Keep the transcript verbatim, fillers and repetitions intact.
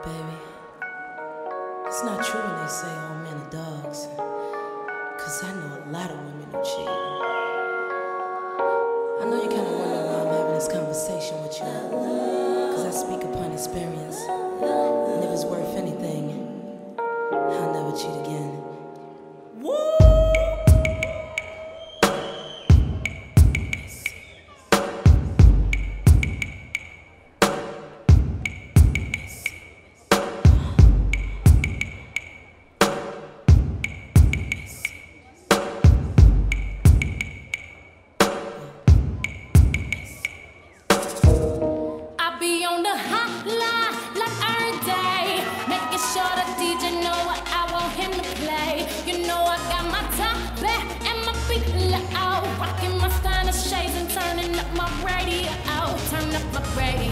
Baby, it's not true when they say all men are dogs. Cause I know a lot of women who cheat. I know you kinda wonder why I'm having this conversation with you. Cause I speak upon experience. And if it's worth anything, I'll never cheat again. Woo! Rocking my Spanish shades and turning up my radio, turn up my radio.